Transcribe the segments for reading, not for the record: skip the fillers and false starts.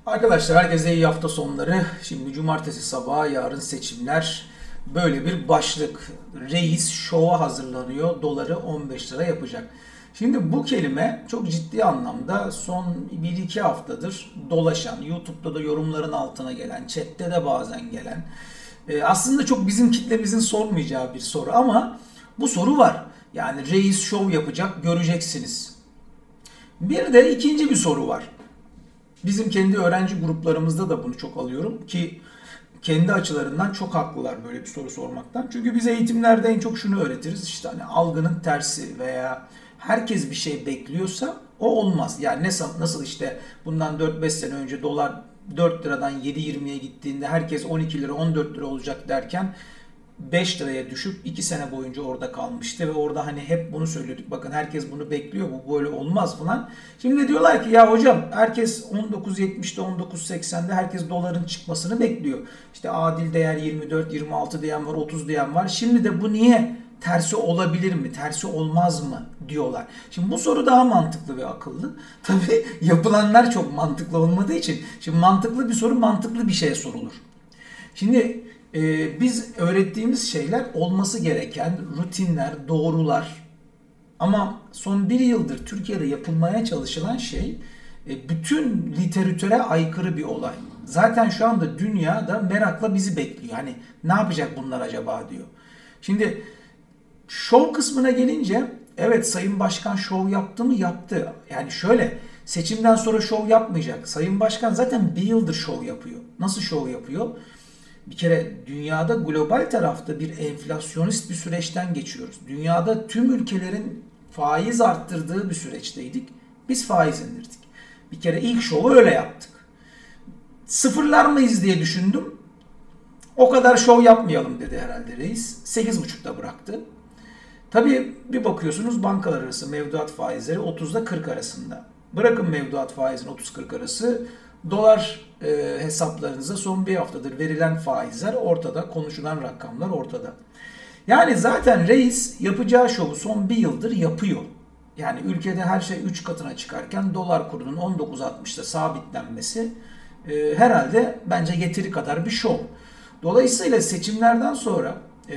Arkadaşlar herkese iyi hafta sonları. Şimdi cumartesi sabahı, yarın seçimler. Böyle bir başlık. Reis şova hazırlanıyor. Doları 15 lira yapacak. Şimdi bu kelime çok ciddi anlamda son 1-2 haftadır dolaşan, YouTube'da da yorumların altına gelen, chatte de bazen gelen, aslında çok bizim kitlemizin sormayacağı bir soru ama bu soru var. Yani reis şov yapacak, göreceksiniz. Bir de ikinci bir soru var. Bizim kendi öğrenci gruplarımızda da bunu çok alıyorum ki kendi açılarından çok haklılar böyle bir soru sormaktan. Çünkü biz eğitimlerde en çok şunu öğretiriz. İşte hani algının tersi veya herkes bir şey bekliyorsa o olmaz. Yani nasıl işte bundan 4-5 sene önce dolar 4 liradan 7.20'ye gittiğinde herkes 12 lira 14 lira olacak derken 5 liraya düşüp 2 sene boyunca orada kalmıştı ve orada hani hep bunu söylüyorduk. Bakın herkes bunu bekliyor, bu böyle olmaz falan. Şimdi diyorlar ki ya hocam herkes 19.70'te 19.80'de herkes doların çıkmasını bekliyor. İşte adil değer 24, 26 diyen var, 30 diyen var. Şimdi de bu niye tersi olabilir mi, tersi olmaz mı diyorlar. Şimdi bu soru daha mantıklı ve akıllı. Tabii yapılanlar çok mantıklı olmadığı için. Şimdi mantıklı bir soru mantıklı bir şeye sorulur. Şimdi biz öğrettiğimiz şeyler olması gereken rutinler, doğrular. Ama son bir yıldır Türkiye'de yapılmaya çalışılan şey bütün literatüre aykırı bir olay. Zaten şu anda dünyada merakla bizi bekliyor. Hani ne yapacak bunlar acaba diyor. Şimdi şov kısmına gelince evet Sayın Başkan şov yaptı mı? Yaptı. Yani şöyle seçimden sonra şov yapmayacak. Sayın Başkan zaten bir yıldır şov yapıyor. Nasıl şov yapıyor? Bir kere dünyada global tarafta bir enflasyonist bir süreçten geçiyoruz. Dünyada tüm ülkelerin faiz arttırdığı bir süreçteydik. Biz faiz indirdik. Bir kere ilk şovu öyle yaptık. Sıfırlar mıyız diye düşündüm. O kadar şov yapmayalım dedi herhalde reis. 8,5'da bıraktı. Tabii bir bakıyorsunuz bankalar arası mevduat faizleri 30'da 40 arasında. Bırakın mevduat faizin 30-40 arası. Dolar hesaplarınıza son bir haftadır verilen faizler ortada. Konuşulan rakamlar ortada. Yani zaten reis yapacağı şovu son bir yıldır yapıyor. Yani ülkede her şey 3 katına çıkarken dolar kurunun 19.60'da sabitlenmesi herhalde bence yeteri kadar bir şov. Dolayısıyla seçimlerden sonra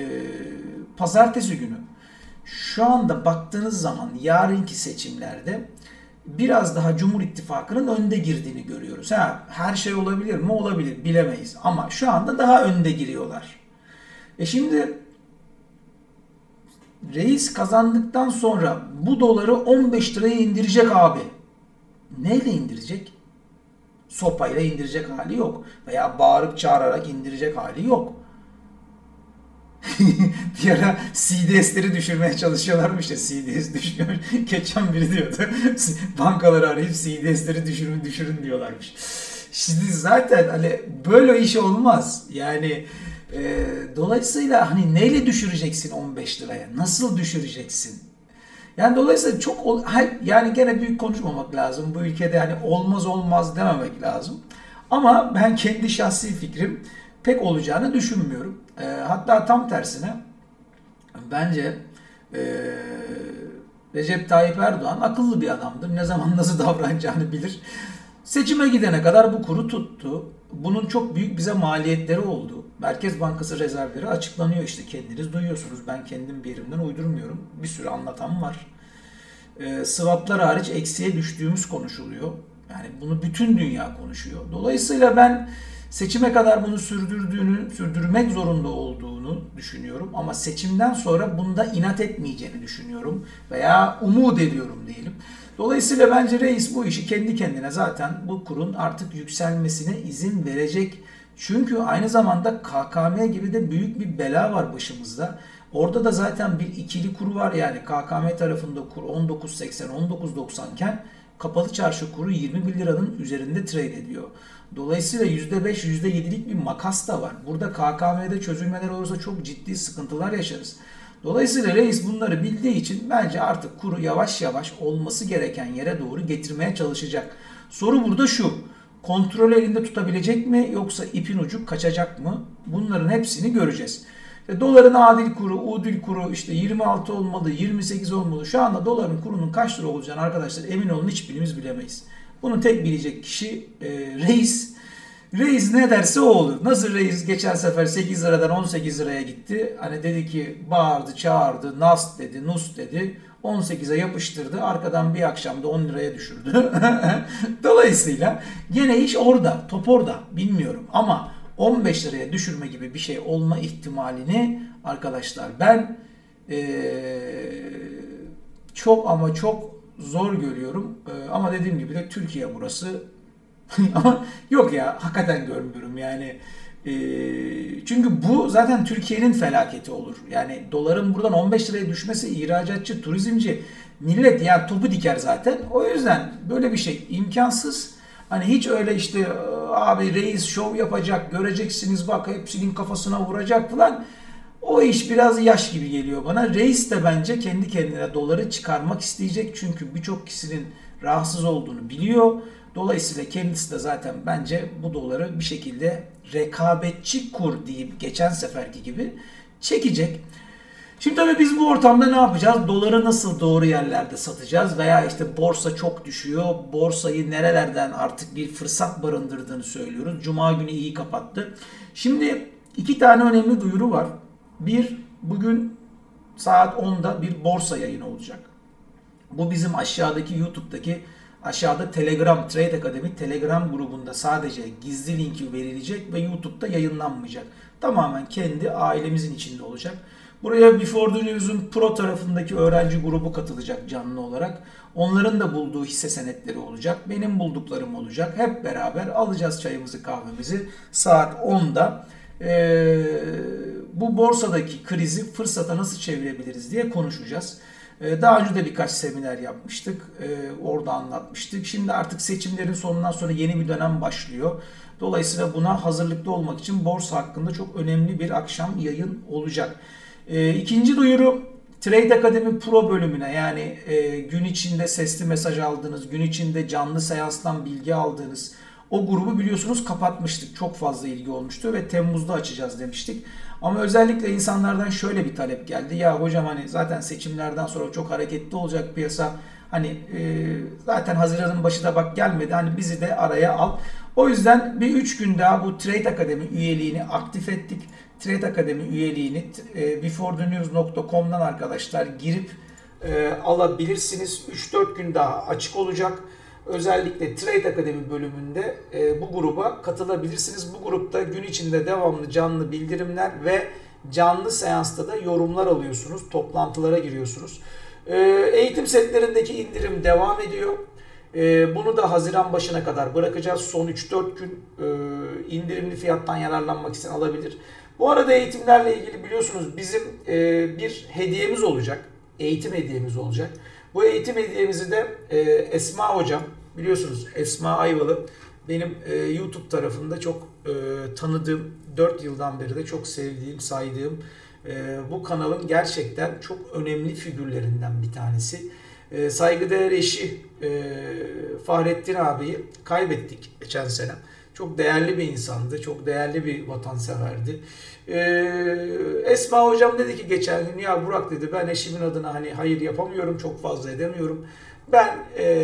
pazartesi günü şu anda baktığınız zaman yarınki seçimlerde biraz daha Cumhur İttifakı'nın önde girdiğini görüyoruz. Her şey olabilir mi? Olabilir. Bilemeyiz. Ama şu anda daha önde giriyorlar. Şimdi reis kazandıktan sonra bu doları 15 liraya indirecek abi. Neyle indirecek? Sopayla indirecek hali yok. Veya bağırıp çağırarak indirecek hali yok. Bir ara CDS'leri düşürmeye çalışıyorlarmış ya, CDS düşüyor. Geçen biri diyordu. Bankaları arayıp CDS'leri düşürün diyorlarmış. Şimdi zaten hani böyle iş olmaz. Yani dolayısıyla hani neyle düşüreceksin 15 liraya? Nasıl düşüreceksin? Yani dolayısıyla çok yani gene büyük konuşmamak lazım. Bu ülkede hani olmaz dememek lazım. Ama ben kendi şahsi fikrim pek olacağını düşünmüyorum. Hatta tam tersine bence Recep Tayyip Erdoğan akıllı bir adamdır. Ne zaman nasıl davranacağını bilir. Seçime gidene kadar bu kuru tuttu. Bunun çok büyük bize maliyetleri oldu. Merkez Bankası rezervleri açıklanıyor, işte kendiniz duyuyorsunuz. Ben kendim bir yerimden uydurmuyorum. Bir sürü anlatan var. Swaplar hariç eksiye düştüğümüz konuşuluyor. Yani bunu bütün dünya konuşuyor. Dolayısıyla ben seçime kadar bunu sürdürmek zorunda olduğunu düşünüyorum. Ama seçimden sonra bunda inat etmeyeceğini düşünüyorum. Veya umut ediyorum diyelim. Dolayısıyla bence reis bu işi kendi kendine zaten bu kurun artık yükselmesine izin verecek. Çünkü aynı zamanda KKM gibi de büyük bir bela var başımızda. Orada da zaten bir ikili kuru var, yani KKM tarafında kur 19.80 19.90 iken kapalı çarşı kuru 21 liranın üzerinde trade ediyor. Dolayısıyla %5 %7'lik bir makas da var. Burada KKM'de çözülmeler olursa çok ciddi sıkıntılar yaşarız. Dolayısıyla reis bunları bildiği için bence artık kuru yavaş yavaş olması gereken yere doğru getirmeye çalışacak. Soru burada şu: kontrol elinde tutabilecek mi, yoksa ipin ucu kaçacak mı? Bunların hepsini göreceğiz. Doların adil kuru, udil kuru işte 26 olmalı, 28 olmalı. Şu anda doların kurunun kaç lira olacağını arkadaşlar emin olun hiçbirimiz bilemeyiz. Bunu tek bilecek kişi reis. Reis ne derse o olur. Nasıl reis geçen sefer 8 liradan 18 liraya gitti. Hani dedi ki bağırdı, çağırdı, nas dedi, nus dedi. 18'e yapıştırdı. Arkadan bir akşamda 10 liraya düşürdü. Dolayısıyla gene iş orada. Top orada. Bilmiyorum. Ama 15 liraya düşürme gibi bir şey olma ihtimalini arkadaşlar ben çok ama çok zor görüyorum. Ama dediğim gibi de Türkiye burası. Ama yok ya, hakikaten görmüyorum yani. Çünkü bu zaten Türkiye'nin felaketi olur. Yani doların buradan 15 liraya düşmesi, ihracatçı, turizmci, millet yani topu diker zaten. O yüzden böyle bir şey imkansız. Hani hiç öyle işte abi reis şov yapacak, göreceksiniz bak hepsinin kafasına vuracak falan. O iş biraz yaş gibi geliyor bana. Reis de bence kendi kendine doları çıkarmak isteyecek. Çünkü birçok kişinin rahatsız olduğunu biliyor. Dolayısıyla kendisi de zaten bence bu doları bir şekilde rekabetçi kur deyip geçen seferki gibi çekecek. Şimdi tabii biz bu ortamda ne yapacağız? Doları nasıl doğru yerlerde satacağız? Veya işte borsa çok düşüyor. Borsayı nerelerden artık bir fırsat barındırdığını söylüyoruz. Cuma günü iyi kapattı. Şimdi iki tane önemli duyuru var. Bir, bugün saat 10'da bir borsa yayını olacak. Bu bizim aşağıdaki YouTube'daki aşağıda Telegram, Trade Academy Telegram grubunda sadece gizli linki verilecek ve YouTube'da yayınlanmayacak. Tamamen kendi ailemizin içinde olacak. Buraya Before the News'un Pro tarafındaki öğrenci grubu katılacak canlı olarak. Onların da bulduğu hisse senetleri olacak. Benim bulduklarım olacak. Hep beraber alacağız çayımızı, kahvemizi saat 10'da. Bu borsadaki krizi fırsata nasıl çevirebiliriz diye konuşacağız. Daha önce de birkaç seminer yapmıştık. Orada anlatmıştık. Şimdi artık seçimlerin sonundan sonra yeni bir dönem başlıyor. Dolayısıyla buna hazırlıklı olmak için borsa hakkında çok önemli bir akşam yayın olacak. İkinci duyuru, Trade Academy Pro bölümüne, yani gün içinde sesli mesaj aldığınız, gün içinde canlı seanstan bilgi aldığınız o grubu biliyorsunuz kapatmıştık. Çok fazla ilgi olmuştu ve Temmuz'da açacağız demiştik. Ama özellikle insanlardan şöyle bir talep geldi. Ya hocam hani zaten seçimlerden sonra çok hareketli olacak piyasa. Hani zaten Haziran'ın başı da bak gelmedi. Hani bizi de araya al. O yüzden bir 3 gün daha bu Trade Academy üyeliğini aktif ettik. Trade Academy üyeliğini beforethenews.com'dan arkadaşlar girip alabilirsiniz. 3-4 gün daha açık olacak. Özellikle Trade Academy bölümünde bu gruba katılabilirsiniz. Bu grupta gün içinde devamlı canlı bildirimler ve canlı seansta da yorumlar alıyorsunuz. Toplantılara giriyorsunuz. Eğitim setlerindeki indirim devam ediyor. Bunu da Haziran başına kadar bırakacağız. Son 3-4 gün indirimli fiyattan yararlanmak isteyen alabilir. Bu arada eğitimlerle ilgili biliyorsunuz bizim bir hediyemiz olacak. Eğitim hediyemiz olacak. Bu eğitim hediyemizi de Esma Hocam, biliyorsunuz Esma Ayvalı, benim YouTube tarafında çok tanıdığım, 4 yıldan beri de çok sevdiğim, saydığım bu kanalın gerçekten çok önemli figürlerinden bir tanesi. Saygıdeğer eşi Fahrettin abiyi kaybettik geçen sene. Çok değerli bir insandı, çok değerli bir vatanseverdi. Esma hocam dedi ki geçen gün, ya Burak dedi, ben eşimin adına hani hayır yapamıyorum, çok fazla edemiyorum. Ben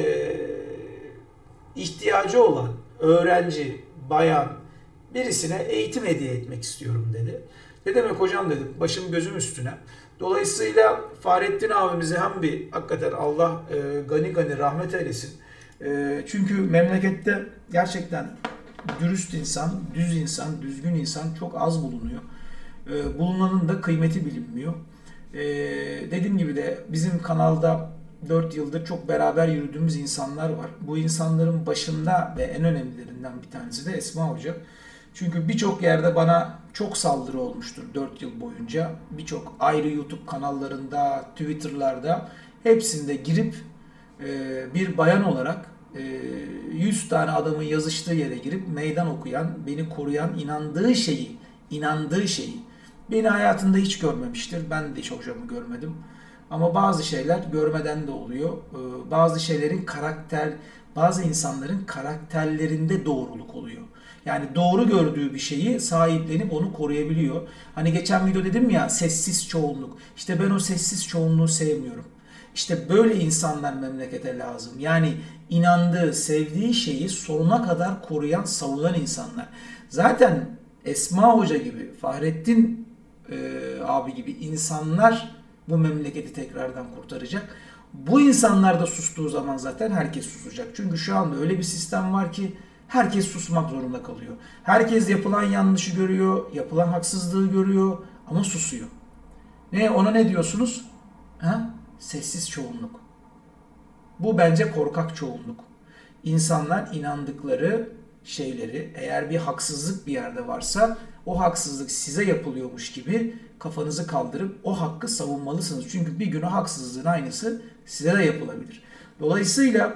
ihtiyacı olan öğrenci, bayan birisine eğitim hediye etmek istiyorum dedi. Ne demek hocam dedim, başım gözüm üstüne. Dolayısıyla Fahrettin abimize hem bir hakikaten Allah gani gani rahmet eylesin. Çünkü memlekette gerçekten dürüst insan, düz insan, düzgün insan çok az bulunuyor. Bulunanın da kıymeti bilinmiyor. Dediğim gibi de bizim kanalda 4 yıldır çok beraber yürüdüğümüz insanlar var. Bu insanların başında ve en önemlilerinden bir tanesi de Esma Hoca. Çünkü birçok yerde bana çok saldırı olmuştur 4 yıl boyunca. Birçok ayrı YouTube kanallarında, Twitter'larda hepsinde girip bir bayan olarak 100 tane adamın yazıştığı yere girip meydan okuyan, beni koruyan, inandığı şeyi beni hayatında hiç görmemiştir. Ben de hiç hocamı görmedim. Ama bazı şeyler görmeden de oluyor. Bazı şeylerin bazı insanların karakterlerinde doğruluk oluyor. Yani doğru gördüğü bir şeyi sahiplenip onu koruyabiliyor. Hani geçen video dedim ya, sessiz çoğunluk. İşte ben o sessiz çoğunluğu sevmiyorum. İşte böyle insanlar memlekete lazım. Yani inandığı, sevdiği şeyi sonuna kadar koruyan, savunan insanlar. Zaten Esma Hoca gibi, Fahrettin abi gibi insanlar bu memleketi tekrardan kurtaracak. Bu insanlar da sustuğu zaman zaten herkes susacak. Çünkü şu anda öyle bir sistem var ki herkes susmak zorunda kalıyor. Herkes yapılan yanlışı görüyor, yapılan haksızlığı görüyor ama susuyor. Ona ne diyorsunuz? Ha? Sessiz çoğunluk. Bu bence korkak çoğunluk. İnsanlar inandıkları şeyleri, eğer bir haksızlık bir yerde varsa o haksızlık size yapılıyormuş gibi kafanızı kaldırıp o hakkı savunmalısınız. Çünkü bir gün o haksızlığın aynısı size de yapılabilir. Dolayısıyla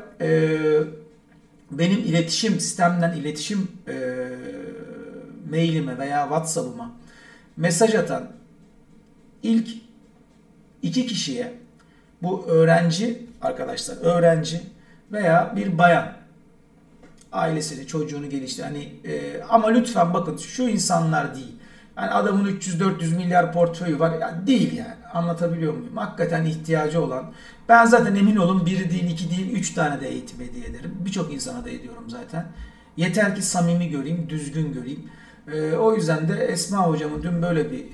benim sistemden iletişim mailime veya WhatsApp'ıma mesaj atan ilk 2 kişiye, bu öğrenci arkadaşlar, öğrenci veya bir bayan, ailesini, çocuğunu ama lütfen bakın, şu insanlar değil. Yani adamın 300-400 milyar portföyü var. Yani değil yani. Anlatabiliyor muyum? Hakikaten ihtiyacı olan. Ben zaten emin olun 1 değil, 2 değil, 3 tane de eğitim hediye ederim. Birçok insana da ediyorum zaten. Yeter ki samimi göreyim, düzgün göreyim. O yüzden de Esma hocamın dün böyle bir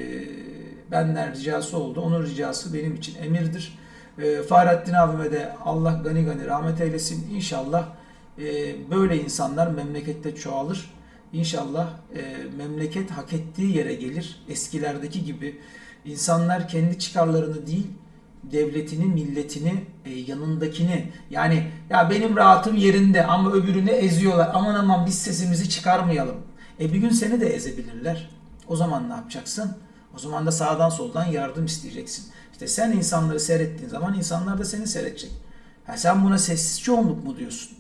benden ricası oldu. Onun ricası benim için emirdir. Fahrettin abime de Allah gani gani rahmet eylesin. İnşallah böyle insanlar memlekette çoğalır. İnşallah memleket hak ettiği yere gelir. Eskilerdeki gibi insanlar kendi çıkarlarını değil, devletini, milletini, yanındakini, yani ya benim rahatım yerinde ama öbürünü eziyorlar. Aman aman biz sesimizi çıkarmayalım. Bir gün seni de ezebilirler. O zaman ne yapacaksın? O zaman da sağdan soldan yardım isteyeceksin. İşte sen insanları seyrettiğin zaman insanlar da seni seyredecek. Sen buna sessiz çoğunluk mu diyorsun?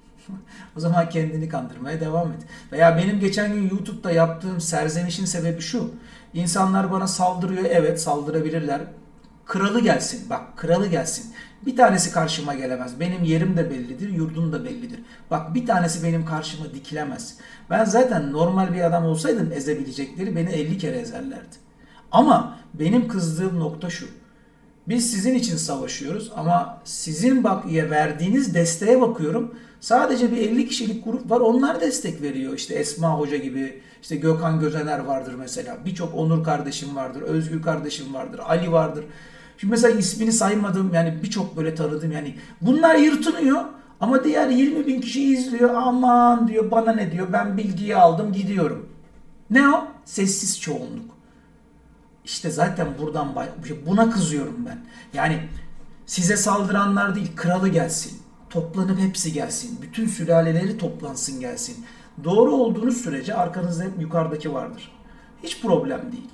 O zaman kendini kandırmaya devam et. Veya benim geçen gün YouTube'da yaptığım serzenişin sebebi şu. İnsanlar bana saldırıyor. Evet, saldırabilirler. Kralı gelsin. Bak, kralı gelsin. Bir tanesi karşıma gelemez. Benim yerim de bellidir, yurdum da bellidir. Bak, bir tanesi benim karşıma dikilemez. Ben zaten normal bir adam olsaydım ezebilecekleri beni 50 kere ezerlerdi. Ama benim kızdığım nokta şu. Biz sizin için savaşıyoruz ama sizin verdiğiniz desteğe bakıyorum. Sadece bir 50 kişilik grup var. Onlar destek veriyor. İşte Esma Hoca gibi, işte Gökhan Gözener vardır mesela. Birçok Onur kardeşim vardır, Özgür kardeşim vardır, Ali vardır. Şimdi mesela ismini saymadığım, yani birçok böyle tanıdığım, yani bunlar yırtınıyor ama diğer 20 bin kişi izliyor. Aman diyor, bana ne diyor, ben bilgiyi aldım gidiyorum. Ne o? Sessiz çoğunluk. İşte zaten buna kızıyorum ben. Yani size saldıranlar değil, kralı gelsin. Toplanıp hepsi gelsin. Bütün sülaleleri toplansın gelsin. Doğru olduğunuz sürece arkanızda hep yukarıdaki vardır. Hiç problem değil.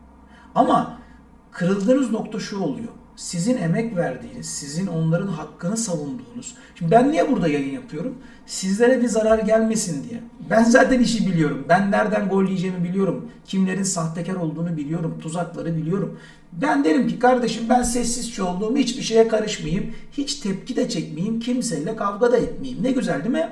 Ama kırıldığınız nokta şu oluyor. Sizin emek verdiğiniz, sizin onların hakkını savunduğunuz. Şimdi ben niye burada yayın yapıyorum? Sizlere bir zarar gelmesin diye. Ben zaten işi biliyorum. Ben nereden gol yiyeceğimi biliyorum. Kimlerin sahtekar olduğunu biliyorum. Tuzakları biliyorum. Ben derim ki kardeşim, ben sessiz çoğunluğum, hiçbir şeye karışmayayım. Hiç tepki de çekmeyeyim. Kimseyle kavga da etmeyeyim. Ne güzel değil mi?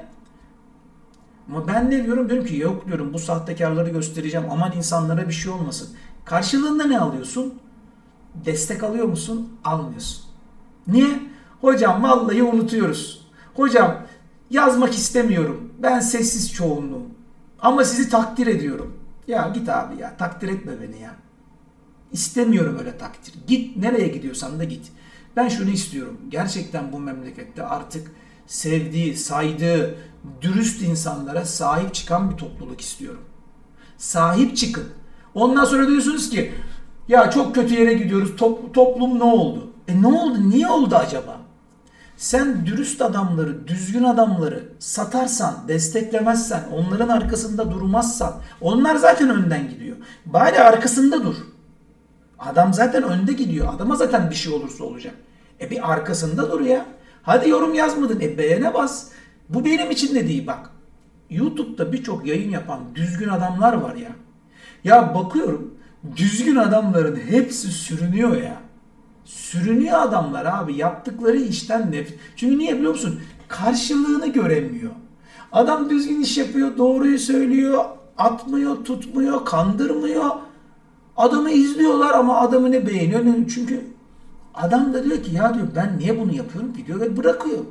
Ama ben ne diyorum? Diyorum ki yok diyorum, bu sahtekarları göstereceğim. Aman insanlara bir şey olmasın. Karşılığında ne alıyorsun? Destek alıyor musun? Almıyorsun. Niye? Hocam vallahi unutuyoruz. Hocam yazmak istemiyorum. Ben sessiz çoğunluğum. Ama sizi takdir ediyorum. Ya git abi ya. Takdir etme beni ya. İstemiyorum öyle takdir. Git, nereye gidiyorsan da git. Ben şunu istiyorum. Gerçekten bu memlekette artık sevdiği, saydığı, dürüst insanlara sahip çıkan bir topluluk istiyorum. Sahip çıkın. Ondan sonra diyorsunuz ki ya çok kötü yere gidiyoruz. Toplum ne oldu? Ne oldu? Niye oldu acaba? Sen dürüst adamları, düzgün adamları satarsan, desteklemezsen, onların arkasında durmazsan, onlar zaten önden gidiyor. Bari arkasında dur. Adam zaten önde gidiyor. Adama zaten bir şey olursa olacak. Bir arkasında dur ya. Hadi yorum yazmadın. Beğene bas. Bu benim için de değil bak. YouTube'da birçok yayın yapan düzgün adamlar var ya. Ya bakıyorum, düzgün adamların hepsi sürünüyor ya. Sürünüyor adamlar abi. Yaptıkları işten nefret. Çünkü niye biliyor musun? Karşılığını göremiyor. Adam düzgün iş yapıyor, doğruyu söylüyor, atmıyor, tutmuyor, kandırmıyor. Adamı izliyorlar ama adamı ne beğeniyor? Çünkü Adam da diyor ki ya diyor ben niye bunu yapıyorum ki diyor ve bırakıyor.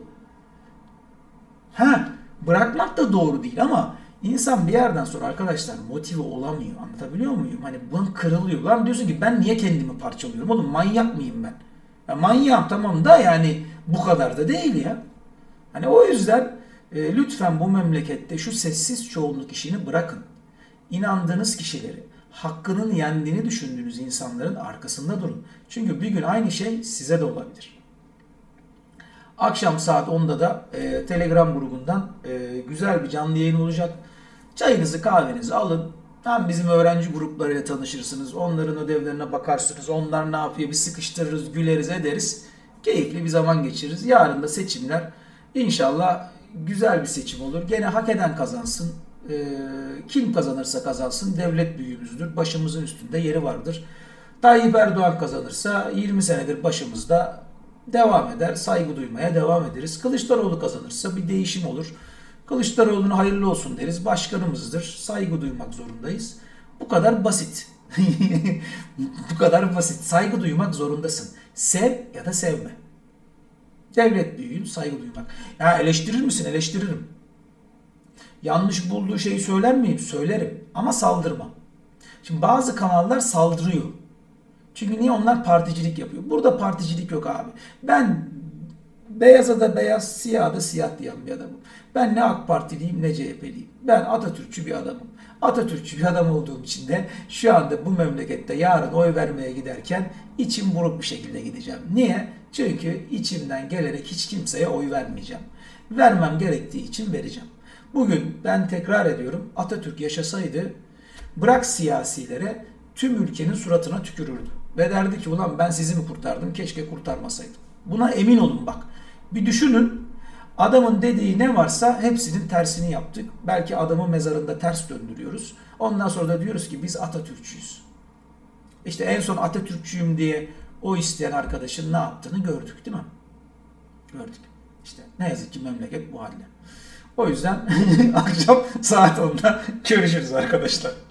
Bırakmak da doğru değil ama insan bir yerden sonra arkadaşlar motive olamıyor. Anlatabiliyor muyum? Hani bunu kırılıyor. Lan diyorsun ki ben niye kendimi parçalıyorum? Oğlum manyak mıyım ben? Ya manyağım tamam da yani bu kadar da değil ya. Hani o yüzden lütfen bu memlekette şu sessiz çoğunluk işini bırakın. İnandığınız kişileri, hakkının yendiğini düşündüğünüz insanların arkasında durun. Çünkü bir gün aynı şey size de olabilir. Akşam saat 10'da da Telegram grubundan güzel bir canlı yayın olacak. Çayınızı kahvenizi alın. Hem bizim öğrenci gruplarıyla tanışırsınız. Onların ödevlerine bakarsınız. Onlar ne yapıyor bir sıkıştırırız, güleriz, ederiz. Keyifli bir zaman geçiririz. Yarın da seçimler. İnşallah güzel bir seçim olur. Gene hak eden kazansın. Kim kazanırsa kazansın devlet büyüğümüzdür. Başımızın üstünde yeri vardır. Tayyip Erdoğan kazanırsa 20 senedir başımızda devam eder. Saygı duymaya devam ederiz. Kılıçdaroğlu kazanırsa bir değişim olur. Kılıçdaroğlu'na hayırlı olsun deriz. Başkanımızdır. Saygı duymak zorundayız. Bu kadar basit. Bu kadar basit. Saygı duymak zorundasın. Sev ya da sevme. Devlet büyüğün saygı duymak. Ya eleştirir misin? Eleştiririm. Yanlış bulduğu şeyi söyler miyim? Söylerim. Ama saldırmam. Şimdi bazı kanallar saldırıyor. Çünkü niye onlar particilik yapıyor? Burada particilik yok abi. Ben beyaza da beyaz, siyaha da siyah diyen bir adamım. Ben ne AK Partiliyim ne CHP'liyim. Ben Atatürkçü bir adamım. Atatürkçü bir adam olduğum için de şu anda bu memlekette yarın oy vermeye giderken içim buruk bir şekilde gideceğim. Niye? Çünkü içimden gelerek hiç kimseye oy vermeyeceğim. Vermem gerektiği için vereceğim. Bugün ben tekrar ediyorum Atatürk yaşasaydı bırak siyasilere tüm ülkenin suratına tükürürdü. Ve derdi ki ulan ben sizi mi kurtardım keşke kurtarmasaydım. Buna emin olun bak. Bir düşünün adamın dediği ne varsa hepsinin tersini yaptık. Belki adamı mezarında ters döndürüyoruz. Ondan sonra da diyoruz ki biz Atatürkçüyüz. İşte en son Atatürkçüyüm diye o isteyen arkadaşın ne yaptığını gördük değil mi? Gördük. İşte ne yazık ki memleket bu halde. O yüzden akşam saat 10'da görüşürüz arkadaşlar.